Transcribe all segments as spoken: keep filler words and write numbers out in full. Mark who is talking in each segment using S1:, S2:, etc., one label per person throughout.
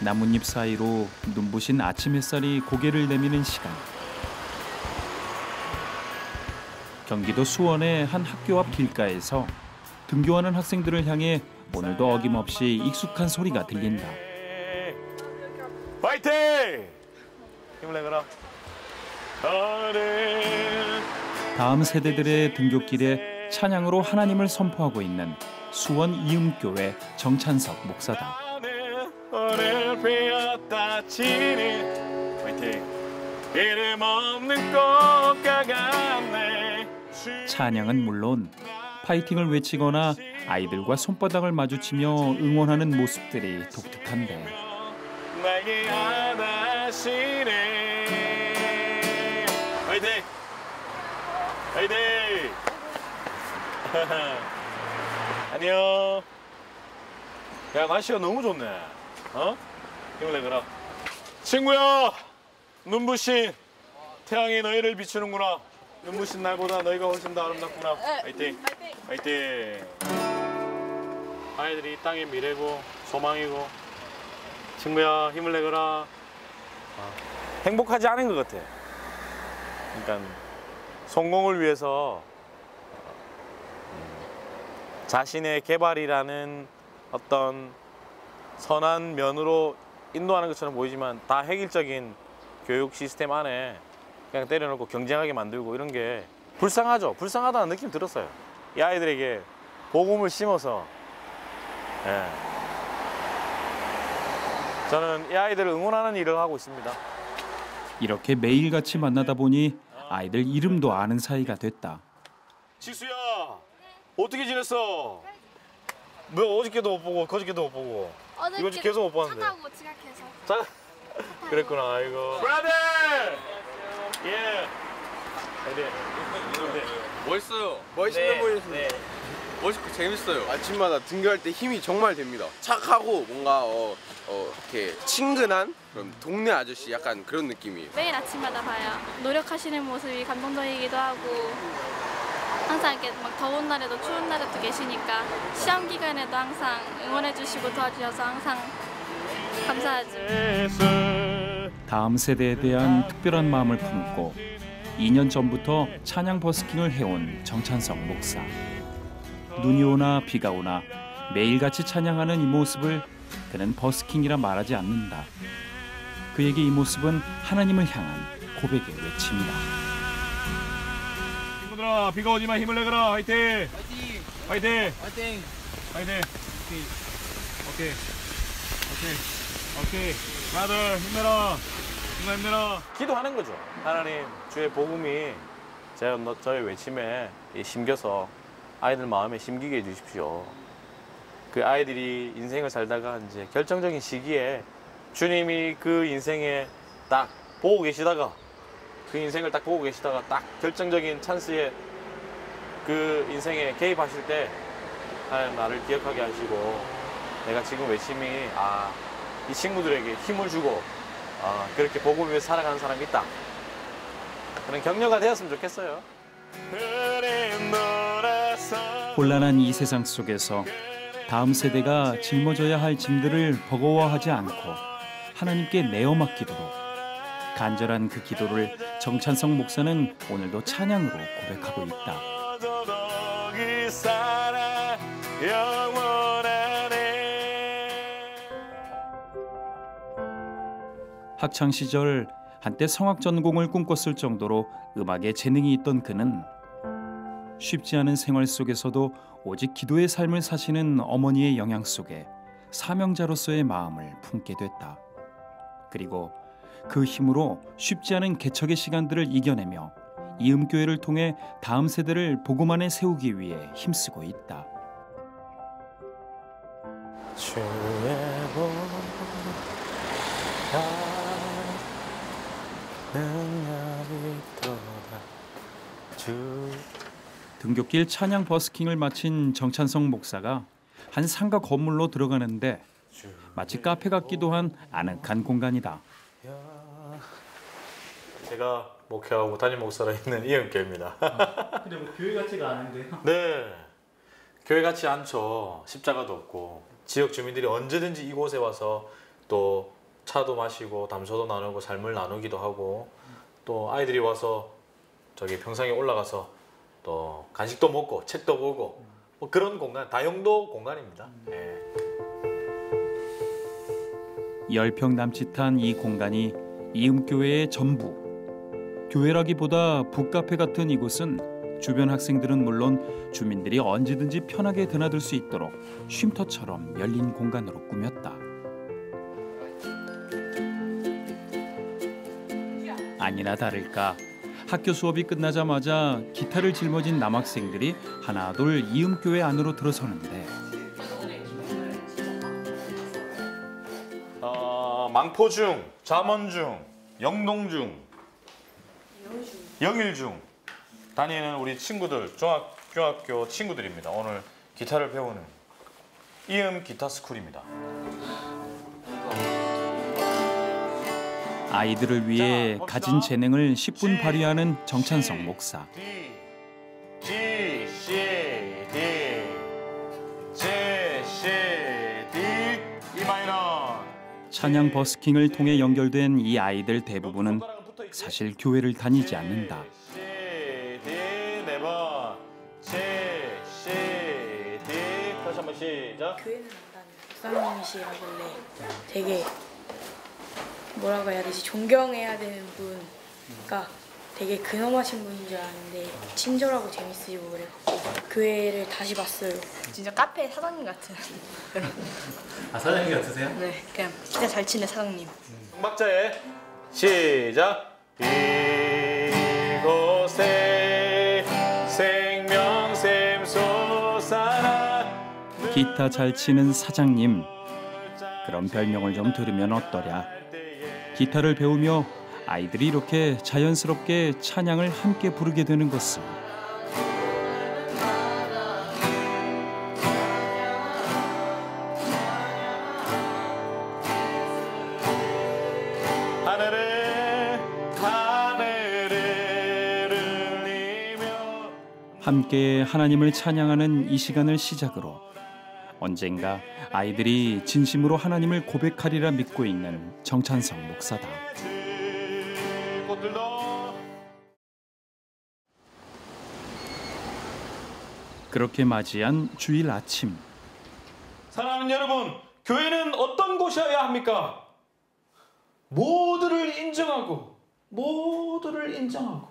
S1: 나뭇잎 사이로 눈부신 아침 햇살이 고개를 내미는 시간. 경기도 수원의 한 학교 앞 길가에서 등교하는 학생들을 향해 오늘도 어김없이 익숙한 소리가 들린다.
S2: 파이팅! 힘을 내거라.
S1: 다음 세대들의 등굣길에 찬양으로 하나님을 선포하고 있는 수원 이음교회 정찬석 목사다.
S2: 오늘 피었다 지는 파이팅. 이름 없는 꽃과 같네.
S1: 찬양은 물론 파이팅을 외치거나 아이들과 손바닥을 마주치며 응원하는 모습들이 독특한데
S2: 나에게 하나시네. 파이팅! 파이팅! 안녕. 야, 날씨가 너무 좋네. 어? 힘을 내거라. 친구야, 눈부신 태양이 너희를 비추는구나. 눈부신 날보다 너희가 훨씬 더 아름답구나. 파이팅! 파이팅! 아이들이 이 땅의 미래고 소망이고. 친구야, 힘을 내거라. 아, 행복하지 않은 것 같아. 그러니까 성공을 위해서 자신의 개발이라는 어떤 선한 면으로 인도하는 것처럼 보이지만 다 획일적인 교육 시스템 안에 그냥 때려놓고 경쟁하게 만들고 이런 게 불쌍하죠. 불쌍하다는 느낌 들었어요. 이 아이들에게 복음을 심어서 예. 저는 이 아이들을 응원하는 일을 하고 있습니다.
S1: 이렇게 매일같이 만나다 보니 아이들 이름도 아는 사이가 됐다.
S2: 지수야, 어떻게 지냈어? 뭐 어저께도 못 보고 그저께도 못 보고 이번 주 계속 못 봤는데.
S3: 차 타고 지각해서.
S2: 자, 그랬구나. 아이고. 브라더! 예. 네.
S4: 멋있어요. 멋있는 분이십니다.
S2: 네.
S4: 멋있고 재밌어요. 아침마다 등교할 때 힘이 정말 됩니다. 착하고 뭔가 어, 어, 이렇게 친근한 그런 동네 아저씨 약간 그런 느낌이에요.
S3: 매일 아침마다 봐요. 노력하시는 모습이 감동적이기도 하고 항상 이렇게 막 더운 날에도 추운 날에도 계시니까 시험 기간에도 항상 응원해 주시고 도와주셔서 항상 감사하죠.
S1: 다음 세대에 대한 특별한 마음을 품고 이 년 전부터 찬양 버스킹을 해온 정찬석 목사. 눈이 오나 비가 오나 매일같이 찬양하는 이 모습을 그는 버스킹이라 말하지 않는다. 그에게 이 모습은 하나님을 향한 고백의 외침이다.
S2: 친구들아, 비가 오지만 힘을 내거라. 화이팅!
S4: 파이팅!
S2: 화이팅!
S4: 파이팅!
S2: 화이팅! 오케이. 오케이. 오케이. 브라더, 힘내라. 정말 힘내라. 기도하는 거죠. 하나님, 주의 복음이 제, 저의 외침에 심겨서 아이들 마음에 심기게 해주십시오. 그 아이들이 인생을 살다가 이제 결정적인 시기에 주님이 그 인생에 딱 보고 계시다가 그 인생을 딱 보고 계시다가 딱 결정적인 찬스에 그 인생에 개입하실 때 하나님 나를 기억하게 하시고 내가 지금 외침이 아, 이 친구들에게 힘을 주고 아, 그렇게 복음 위해 살아가는 사람이 있다. 그런 격려가 되었으면 좋겠어요.
S1: 혼란한 이 세상 속에서 다음 세대가 짊어져야 할 짐들을 버거워하지 않고 하나님께 내어 맡기도록 간절한 그 기도를 정찬석 목사는 오늘도 찬양으로 고백하고 있다. 학창 시절 한때 성악 전공을 꿈꿨을 정도로 음악에 재능이 있던 그는 쉽지 않은 생활 속에서도 오직 기도의 삶을 사시는 어머니의 영향 속에 사명자로서의 마음을 품게 됐다. 그리고 그 힘으로 쉽지 않은 개척의 시간들을 이겨내며 이음교회를 통해 다음 세대를 복음 안에 세우기 위해 힘쓰고 있다.
S2: 주의 능력이 또다 주
S1: 등굣길 찬양 버스킹을 마친 정찬석 목사가 한 상가 건물로 들어가는데 마치 카페 같기도 한 아늑한 공간이다.
S2: 제가 목회하고 담임 목사로 있는 이음교회입니다.
S1: 아, 근데 뭐 교회 같지가 않은데요?
S2: 네, 교회 같지 않죠. 십자가도 없고 지역 주민들이 언제든지 이곳에 와서 또 차도 마시고 담소도 나누고 삶을 나누기도 하고 또 아이들이 와서 저기 평상에 올라가서 또 간식도 먹고 책도 보고 뭐 그런 공간, 다용도 공간입니다. 예.
S1: 열 평 남짓한 이 공간이 이음교회의 전부. 교회라기보다 북카페 같은 이곳은 주변 학생들은 물론 주민들이 언제든지 편하게 드나들 수 있도록 쉼터처럼 열린 공간으로 꾸몄다. 아니나 다를까 학교 수업이 끝나자마자 기타를 짊어진 남학생들이 하나둘 이음교회 안으로 들어서는데
S2: 어, 망포중, 잠원중, 영동중, 영일중 다니는 우리 친구들, 중학교 친구들입니다. 오늘 기타를 배우는 이음 기타 스쿨입니다.
S1: 아이들을 위해
S2: 자,
S1: 가진 재능을 십분
S2: G,
S1: 발휘하는 정찬성 목사.
S2: D, G, C, D, G, C, D, E 마이너.
S1: 찬양 버스킹을 통해 연결된 이 아이들 대부분은 사실 교회를 다니지 않는다.
S2: C, D, 네 번. C, C, D. 다시 한번 시작.
S5: 교회는 안 다녀요. 목사님이시라길래 되게 뭐라고 해야 되지? 존경해야 되는 분가 되게 근엄하신 분인 줄 알았는데 친절하고 재밌으시고 그래갖고 교회를 다시 봤어요. 진짜 카페 사장님 같은.
S2: 아, 사장님 같으세요?
S5: 네, 그냥 진짜 잘 치는 사장님.
S2: 박자에 시작. 이곳에 생명샘 솟아나.
S1: 기타 잘 치는 사장님. 그런 별명을 좀 들으면 어떠랴. 기타를 배우며 아이들이 이렇게 자연스럽게 찬양을 함께 부르게 되는 것을
S2: 하늘에 하늘을 흘리며
S1: 함께 하나님을 찬양하는 이 시간을 시작으로 언젠가 아이들이 진심으로 하나님을 고백하리라 믿고 있는 정찬성 목사다. 그렇게 맞이한 주일 아침.
S2: 사랑하는 여러분, 교회는 어떤 곳이어야 합니까? 모두를 인정하고 모두를 인정하고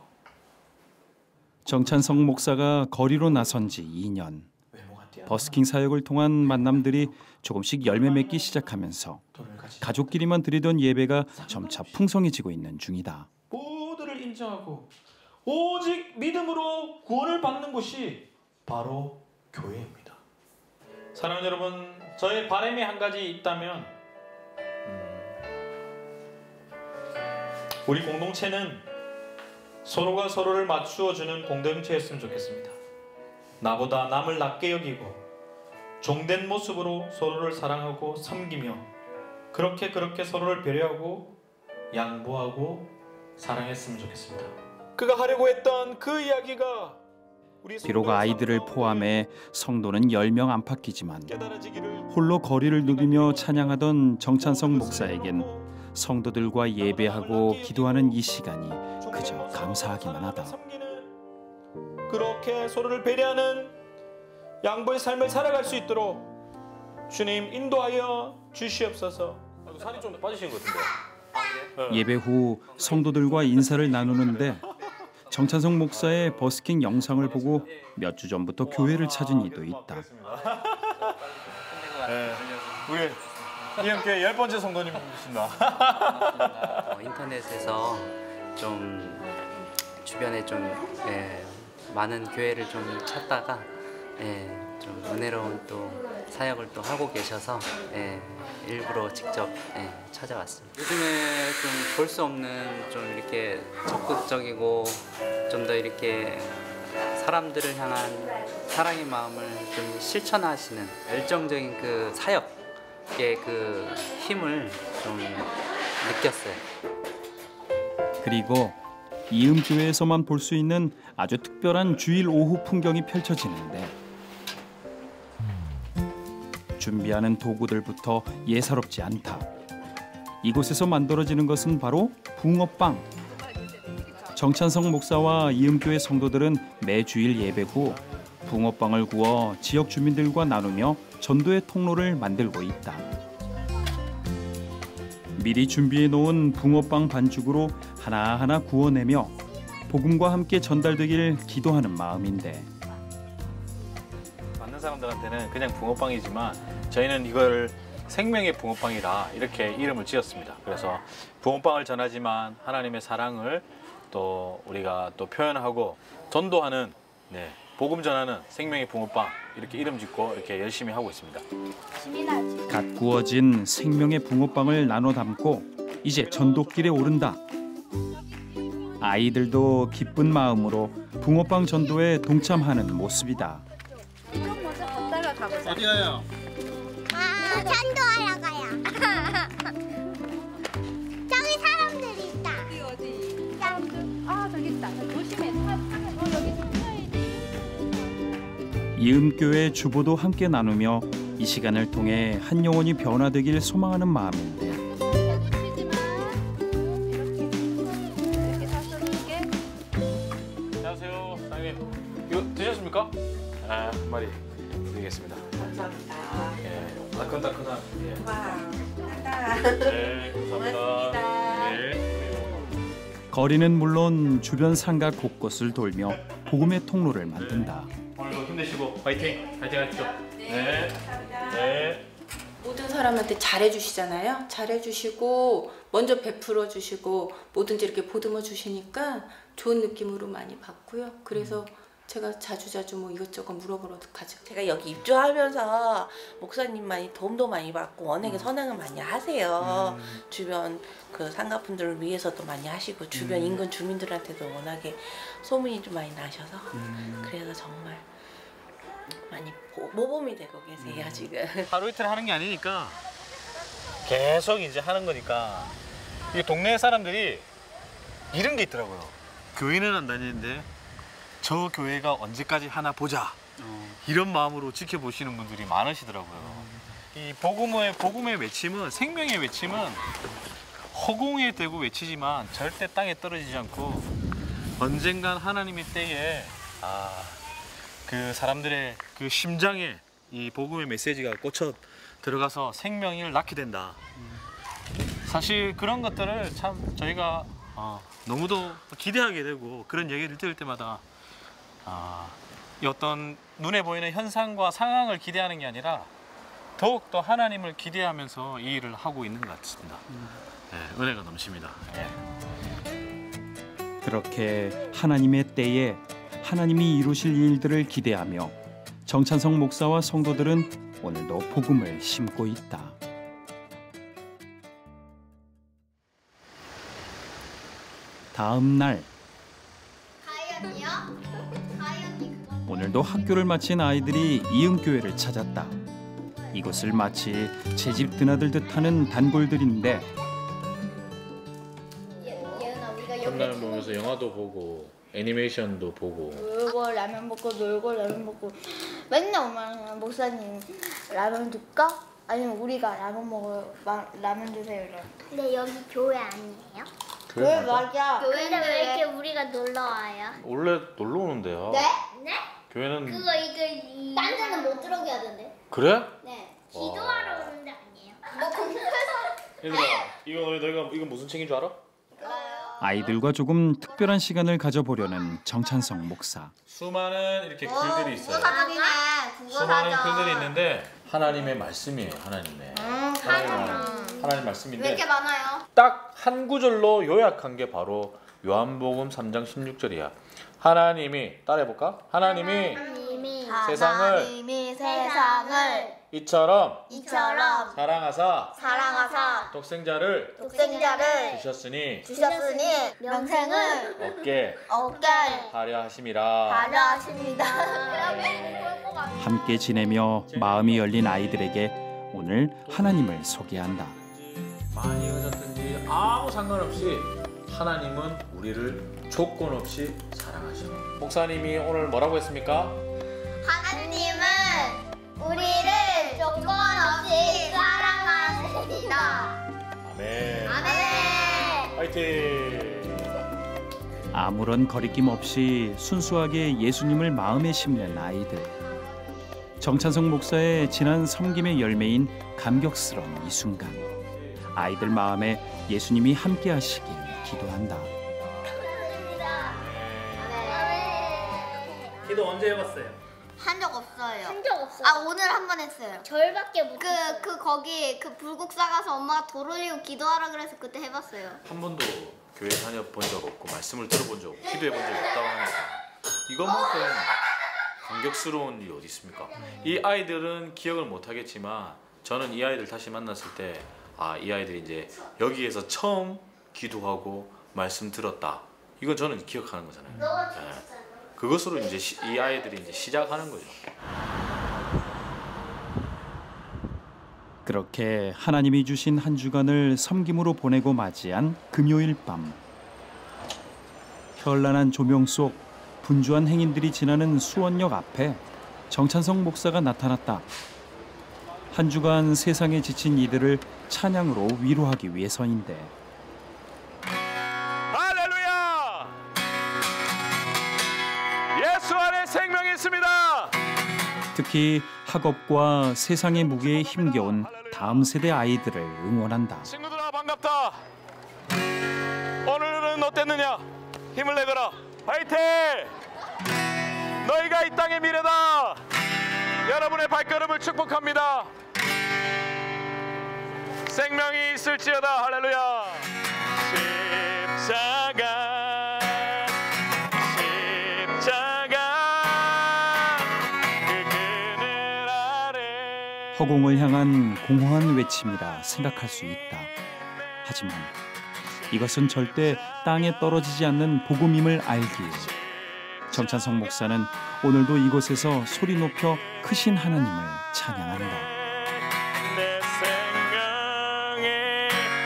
S1: 정찬성 목사가 거리로 나선 지 이 년. 버스킹 사역을 통한 만남들이 조금씩 열매 맺기 시작하면서 가족끼리만 드리던 예배가 점차 풍성해지고 있는 중이다.
S2: 모두를 인정하고 오직 믿음으로 구원을 받는 곳이 바로 교회입니다. 사랑하는 여러분, 저의 바람이 한 가지 있다면 음, 우리 공동체는 서로가 서로를 맞추어주는 공동체였으면 좋겠습니다. 나보다 남을 낮게 여기고 종된 모습으로 서로를 사랑하고 섬기며 그렇게 그렇게 서로를 배려하고 양보하고 사랑했으면 좋겠습니다. 그가 하려고 했던 그 이야기가 우리
S1: 비록 아이들을 포함해 성도는 열 명 안팎이지만
S2: 깨달아지기를
S1: 홀로 거리를 누비며 찬양하던 정찬성 목사에겐 성도들과 예배하고 기도하는 이 시간이 그저 감사하기만 하다.
S2: 그렇게 서로를 배려하는 양보의 삶을 살아갈 수 있도록 주님 인도하여 주시옵소서. 살이 좀 빠지신 것 같은데.
S1: 예배 후 성도들과 인사를 나누는데 정찬성 목사의 버스킹 영상을 보고 몇 주 전부터 교회를 찾은 이도 있다.
S2: 네, 우리 이음교회 열 번째 성도님이십니다.
S6: 어, 인터넷에서 좀 주변에 좀 예, 많은 교회를 좀 찾다가 예, 좀 은혜로운 또 사역을 또 하고 계셔서 예, 일부러 직접 예, 찾아왔습니다. 요즘에 좀 볼 수 없는 좀 이렇게 적극적이고 좀 더 이렇게 사람들을 향한 사랑의 마음을 좀 실천하시는 열정적인 그 사역의 그 힘을 좀 느꼈어요.
S1: 그리고 이음교회에서만 볼 수 있는 아주 특별한 주일 오후 풍경이 펼쳐지는데 준비하는 도구들부터 예사롭지 않다. 이곳에서 만들어지는 것은 바로 붕어빵. 정찬성 목사와 이음교회 성도들은 매주일 예배 후 붕어빵을 구워 지역 주민들과 나누며 전도의 통로를 만들고 있다. 미리 준비해 놓은 붕어빵 반죽으로 하나하나 구워내며 복음과 함께 전달되길 기도하는 마음인데,
S2: 많은 사람들한테는 그냥 붕어빵이지만 저희는 이걸 생명의 붕어빵이라 이렇게 이름을 지었습니다. 그래서 붕어빵을 전하지만 하나님의 사랑을 또 우리가 또 표현하고 전도하는, 네, 복음 전하는 생명의 붕어빵, 이렇게 이름 짓고 이렇게 열심히 하고 있습니다.
S1: 갓 구워진 생명의 붕어빵을 나눠 담고 이제 전도길에 오른다. 아이들도 기쁜 마음으로 붕어빵 전도에 동참하는 모습이다.
S2: 어디 가요?
S7: 아, 전도하러 가요. 저기 사람들이 있다.
S8: 어디 어디? 아 저기 있다. 조심해. 차, 차가 어, 여기 좀 펴야지.
S1: 이음교회 주보도 함께 나누며 이 시간을 통해 한 영혼이 변화되길 소망하는 마음인데,
S2: 안녕하세요, 사장님. 이거 드셨습니까? 아, 한 마리 드리겠습니다.
S8: 감사합니다.
S2: 예, 따끈따끈한. 예.
S8: 와, 하나.
S2: 네, 감사합니다.
S8: 고맙습니다.
S2: 네.
S1: 거리는 물론 주변 상가 곳곳을 돌며 복음의 통로를 만든다.
S2: 오늘도 힘내시고 파이팅! 파이팅 하십시오. 네. 네.
S9: 모든 사람한테 잘해주시잖아요. 잘해주시고 먼저 베풀어 주시고 뭐든지 이렇게 보듬어 주시니까 좋은 느낌으로 많이 받고요. 그래서 제가 자주자주 뭐 이것저것 물어보러 가죠.
S10: 제가 여기 입주하면서 목사님 많이 도움도 많이 받고 워낙에 선행을 많이 하세요.
S2: 음.
S10: 주변 그 상가분들을 위해서도 많이 하시고 주변
S2: 음.
S10: 인근 주민들한테도 워낙에 소문이 좀 많이 나셔서
S2: 음.
S10: 그래서 정말 많이 보, 모범이 되고 계세요
S2: 음.
S10: 지금.
S2: 하루 이틀 하는 게 아니니까 계속 이제 하는 거니까 이 동네 사람들이 이런 게 있더라고요. 교회는 안 다니는데 저 교회가 언제까지 하나 보자, 이런 마음으로 지켜보시는 분들이 많으시더라고요. 이 복음의 복음의 외침은, 생명의 외침은 허공에 대고 외치지만 절대 땅에 떨어지지 않고 언젠간 하나님의 때에 아, 그 사람들의 그 심장에 이 복음의 메시지가 꽂혀 들어가서 생명을 낳게 된다. 사실 그런 것들을 참 저희가 어, 너무도 기대하게 되고 그런 얘기를 들을 때마다 아, 이 어떤 눈에 보이는 현상과 상황을 기대하는 게 아니라 더욱 더 하나님을 기대하면서 이 일을 하고 있는 것 같습니다. 네, 은혜가 넘칩니다. 네.
S1: 그렇게 하나님의 때에 하나님이 이루실 일들을 기대하며 정찬성 목사와 성도들은 오늘도 복음을 심고 있다. 다음 날
S7: 가연이요? 가연이 그거.
S1: 오늘도 학교를 마친 아이들이 이음교회를 찾았다. 이곳을 마치 제집 드나들듯 하는 단골들인데,
S7: 예, 예은아 우리가 여기
S2: 첫날 보면서 영화도 보고 애니메이션도 보고
S11: 놀고 라면 먹고 놀고 라면 먹고 맨날 엄마는 목사님 라면 줄까? 아니면 우리가 라면 먹어요. 마, 라면 주세요. 이래.
S7: 근데 여기 교회 아니에요?
S11: 교회 맞아.
S7: 근데 왜 이렇게 우리가 놀러 와요?
S2: 원래 놀러 오는데요.
S7: 네? 네?
S2: 교회는
S7: 그거 이거 이... 딴 데는 못 들어오게 하던데?
S2: 그래?
S7: 네. 기도하러 오는 데 아니에요? 뭐 공부해서
S2: 얘들아, 이거 너희가 이건 무슨 책인 줄 알아?
S1: 아이들과 조금 특별한 시간을 가져보려는 정찬성 목사.
S2: 수많은 이렇게 글들이 있어요.
S7: 사전이네.
S2: 수많은 글들이 있는데 하나님의 말씀이에요. 하나님의. 하나님, 하나님 말씀인데
S7: 왜 이렇게 많아요?
S2: 딱 한 구절로 요약한 게 바로 요한복음 삼 장 십육 절이야. 하나님이 따라해볼까? 하나님이
S7: 하나님이
S2: 세상을
S11: 하나님이 세상을
S2: 이처럼
S11: 이처럼
S2: 사랑하사
S11: 사랑하사
S2: 독생자를
S11: 독생자를
S2: 주셨으니
S11: 주셨으니 명생을
S2: 얻게
S11: 얻게
S2: 하려 하심이라.
S11: 하려 하십니다.
S1: 함께 지내며 마음이 열린 아이들에게 오늘 하나님을 소개한다.
S2: 많이 늦었든지 아무 상관없이 하나님은 우리를 조건 없이 사랑하시고, 목사님이 오늘 뭐라고 했습니까?
S7: 하나님은 우리를 조건 없이 사랑하십니다.
S2: 아멘. 화이팅!
S1: 아무런 거리낌 없이 순수하게 예수님을 마음에 심는 아이들. 정찬성 목사의 지난 섬김의 열매인 감격스러운 이 순간. 아이들 마음에 예수님이 함께 하시길 기도한다.
S2: 기도 언제 해봤어요?
S7: 한 적 없어요.
S11: 한 적 없어요.
S7: 아 오늘 한 번 했어요.
S11: 절밖에 못 했어요.
S7: 그, 그 거기 그 불국 싸가서 엄마가 돌 올리고 기도하라 그래서 그때 해봤어요.
S2: 한 번도 교회 다녀본 적 없고 말씀을 들어본 적 없고 기도해 본 적이 없다고 하니까 이것만큼 감격스러운 일이 어디 있습니까? 이 아이들은 기억을 못 하겠지만 저는 이 아이들 다시 만났을 때 아, 이 아이들이 이제 여기에서 처음 기도하고 말씀 들었다. 이건 저는 기억하는 거잖아요. 네. 그것으로 이제 시, 이 아이들이 이제 시작하는 거죠.
S1: 그렇게 하나님이 주신 한 주간을 섬김으로 보내고 맞이한 금요일 밤. 현란한 조명 속 분주한 행인들이 지나는 수원역 앞에 정찬성 목사가 나타났다. 한 주간 세상에 지친 이들을 찬양으로 위로하기 위해서인데.
S2: 할렐루야! 예수 안에 생명이 있습니다.
S1: 특히 학업과 세상의 무게에 힘겨운 다음 세대 아이들을 응원한다.
S2: 친구들아 반갑다. 오늘은 어땠느냐? 힘을 내거라. 화이팅! 너희가 이 땅의 미래다. 여러분의 발걸음을 축복합니다. 생명이 있을지어다. 할렐루야. 십자가 십자가 그 그늘 아래.
S1: 허공을 향한 공허한 외침이라 생각할 수 있다. 하지만 이것은 절대 땅에 떨어지지 않는 복음임을 알기에 정찬성 목사는 오늘도 이곳에서 소리 높여 크신 하나님을 찬양한다.
S2: 내 생명에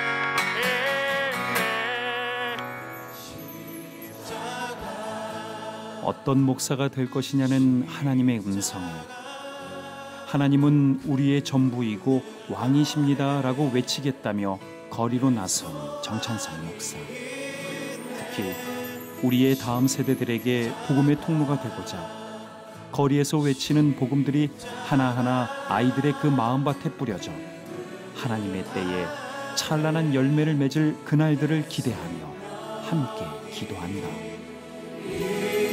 S1: 어떤 목사가 될 것이냐는 하나님의 음성에 하나님은 우리의 전부이고 왕이십니다 라고 외치겠다며 거리로 나선 정찬성 목사. 특히 우리의 다음 세대들에게 복음의 통로가 되고자 거리에서 외치는 복음들이 하나하나 아이들의 그 마음밭에 뿌려져 하나님의 때에 찬란한 열매를 맺을 그날들을 기대하며 함께 기도한다.